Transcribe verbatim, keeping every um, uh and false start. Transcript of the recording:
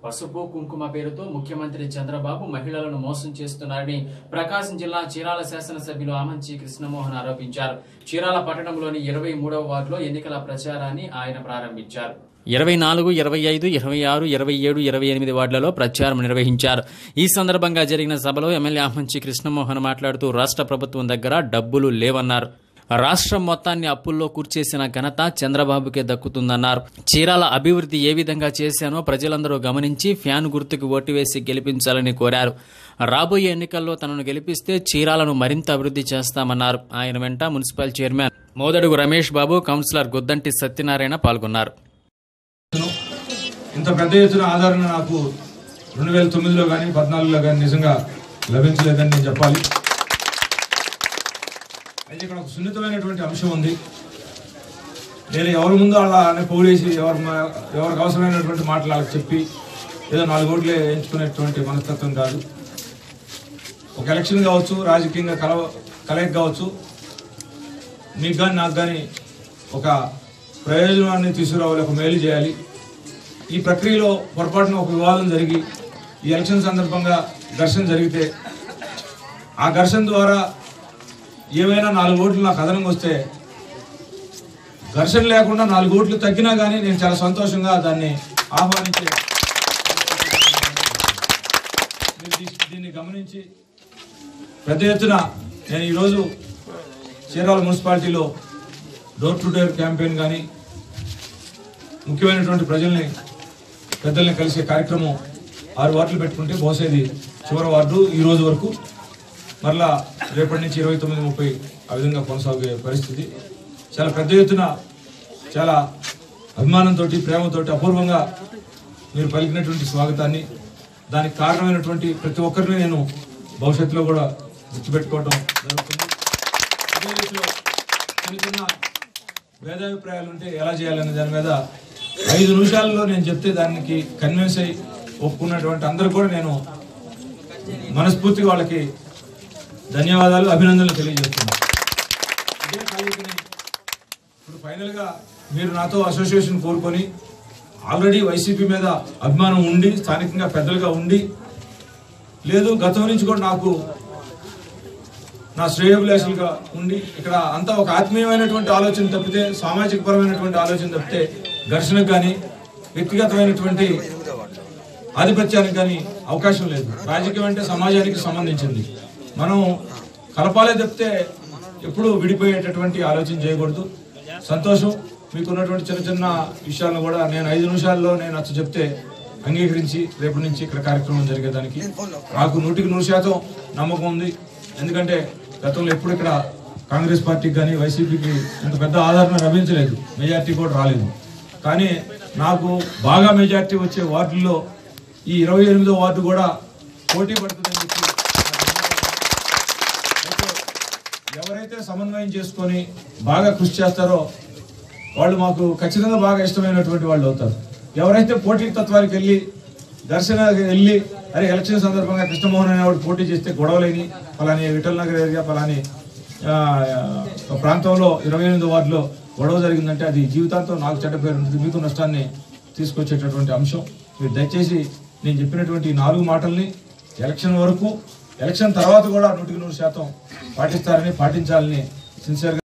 పసుపు కుంకుమ పేరుతో ముఖ్యమంత్రి చంద్రబాబు మహిళలను మోసం చేస్తున్నారని ప్రకాశం జిల్లా చీరాల శాసనసభ్యులు ఆమంచి కృష్ణమోహన్ ఆరోపించారు. చీరాల పట్టణంలోని ఇరవై మూడవ వార్డులో ఎన్నికల ప్రచారాన్ని ఆయన ప్రారంభించారు. ఇరవై నాలుగు ఇరవై ఐదు ఇరవై ఆరు ఇరవై ఏడు ఇరవై ఎనిమిది వార్డులలో ప్రచారం నిర్వహించారు. ఈ సందర్భంగా జరిగిన సభలో ఎమ్మెల్యే ఆమంచి కృష్ణమోహన్ మాట్లాడుతూ రాష్ట్ర ప్రభుత్వం దగ్గర డబ్బులు లేవన్నారు. రాష్ట్రం మొత్తాన్ని అప్పుల్లో కూర్చేసిన ఘనత చంద్రబాబుకే దక్కుతుందన్నారు. చీరాల అభివృద్ధి ఏ విధంగా చేశానో ప్రజలందరూ గమనించి ఫ్యాన్ గుర్తుకు ఓటు వేసి గెలిపించాలని కోరారు. రాబోయే ఎన్నికల్లో తనను గెలిపిస్తే చీరాలను మరింత అభివృద్ధి చేస్తామన్నారు. ఆయన వెంట municipal chairman Modadugu Ramesh Babu, councillor Guddanti Satyanarayana పాల్గొన్నారు. ఇంత పెద్ద ఎత్తున ఆదరణ నాకు రెండు వేల తొమ్మిదిలో కానీ పద్నాలుగులో కానీ నిజంగా లభించలేదని నేను చెప్పాలి. అయితే ఇక్కడ ఒక సున్నితమైనటువంటి అంశం ఉంది. నేను ఎవరి ముందు అలా అనే పోలేసి ఎవరు ఎవరికి అవసరమైనటువంటి మాటలు వాళ్ళకి చెప్పి ఏదో నాలుగు ఓట్లే ఎంచుకునేటువంటి మనస్తత్వం కాదు. ఒక ఎలక్షన్ కావచ్చు, రాజకీయంగా కల కలయిక కావచ్చు, మీకు కానీ నాకు కానీ ఒక ప్రయోజనాన్ని తీసుకురావాలి, ఒక మేలు చేయాలి. ఈ ప్రక్రియలో పొరపాటున ఒక వివాదం జరిగి ఈ ఎలక్షన్ సందర్భంగా ఘర్షణ జరిగితే ఆ ఘర్షణ ద్వారా ఏమైనా నాలుగు ఓట్లు నాకు అదనంగా వస్తే ఘర్షణ లేకుండా నాలుగు ఓట్లు తగ్గినా కానీ నేను చాలా సంతోషంగా దాన్ని ఆహ్వానించే దీన్ని గమనించి పెద్ద ఎత్తున నేను ఈరోజు చీరాల మున్సిపాలిటీలో డోర్ టు డోర్ క్యాంపెయిన్ కానీ ముఖ్యమైనటువంటి ప్రజల్ని పెద్దల్ని కలిసే కార్యక్రమం ఆరు వార్డులు పెట్టుకుంటే బహుశా చివరి వార్డు ఈ రోజు వరకు మరలా రేపటి నుంచి ఇరవై తొమ్మిది ముప్పై ఆ విధంగా కొనసాగే పరిస్థితి. చాలా పెద్ద ఎత్తున చాలా అభిమానంతో ప్రేమతో అపూర్వంగా మీరు పలికినటువంటి స్వాగతాన్ని, దానికి కారణమైనటువంటి ప్రతి ఒక్కరిని నేను భవిష్యత్తులో కూడా గుర్తుపెట్టుకోవడం జరుగుతుంది. అదే రీతిలో చిన్న చిన్న భేదాభిప్రాయాలు ఉంటే ఎలా చేయాలనే దాని మీద ఐదు నిమిషాల్లో నేను చెప్తే దానికి కన్విన్స్ అయ్యి ఒప్పుకున్నటువంటి అందరూ కూడా నేను మనస్ఫూర్తిగా వాళ్ళకి ధన్యవాదాలు, అభినందనలు తెలియజేస్తున్నాను. ఇదే కాలేజీని ఇప్పుడు ఫైనల్గా మీరు నాతో అసోసియేషన్ కోరుకొని ఆల్రెడీ వైసీపీ మీద అభిమానం ఉండి స్థానికంగా పెద్దలుగా ఉండి లేదు గతం నుంచి కూడా నాకు నా శ్రేయోభిలాషులుగా ఉండి ఇక్కడ అంతా ఒక ఆత్మీయమైనటువంటి ఆలోచన తప్పితే సామాజిక పరమైనటువంటి ఆలోచన తప్పితే ఘర్షణకు కానీ వ్యక్తిగతమైనటువంటి ఆధిపత్యానికి కానీ అవకాశం లేదు. రాజకీయం అంటే సమాజానికి సంబంధించింది. మనం కలపాలే తప్పితే ఎప్పుడు విడిపోయేటటువంటి ఆలోచన చేయకూడదు. సంతోషం, మీకున్నటువంటి చిన్న చిన్న విషయాలను కూడా నేను ఐదు నిమిషాల్లో నేను నచ్చ చెప్తే అంగీకరించి రేపటి నుంచి ఇక్కడ కార్యక్రమం జరిగేదానికి నాకు నూటికి నూరు శాతం నమ్మకం ఉంది. ఎందుకంటే గతంలో ఎప్పుడు ఇక్కడ కాంగ్రెస్ పార్టీకి కానీ వైసీపీకి ఇంత పెద్ద ఆదరణ లభించలేదు, మెజార్టీ కూడా రాలేదు. కానీ నాకు బాగా మెజార్టీ వచ్చే వార్డుల్లో ఈ ఇరవై ఎనిమిదో వార్డు కూడా పోటీ పడుతుందని చెప్పి ఎవరైతే సమన్వయం చేసుకొని బాగా కృషి చేస్తారో వాళ్ళు మాకు ఖచ్చితంగా బాగా ఇష్టమైనటువంటి వాళ్ళు అవుతారు. ఎవరైతే పోటీ తత్వానికి వెళ్ళి దర్శనానికి వెళ్ళి అరే ఎలక్షన్ సందర్భంగా కృష్ణమోహన్ అనేవాడు పోటీ చేస్తే గొడవలేని పలాని విఠల్ నగర్ ఏరియా పలాని ప్రాంతంలో ఇరవై ఎనిమిదో వార్డులో గొడవ జరిగిందంటే అది జీవితాంతం నాకు చెడ్డ పేరు ఉంటుంది, మీకు నష్టాన్ని తీసుకొచ్చేటటువంటి అంశం. మీరు దయచేసి నేను చెప్పినటువంటి నాలుగు మాటల్ని ఎలక్షన్ వరకు, ఎలక్షన్ తర్వాత కూడా నూటికి నూరు శాతం పాటిస్తారని, పాటించాలని సిన్సియర్గా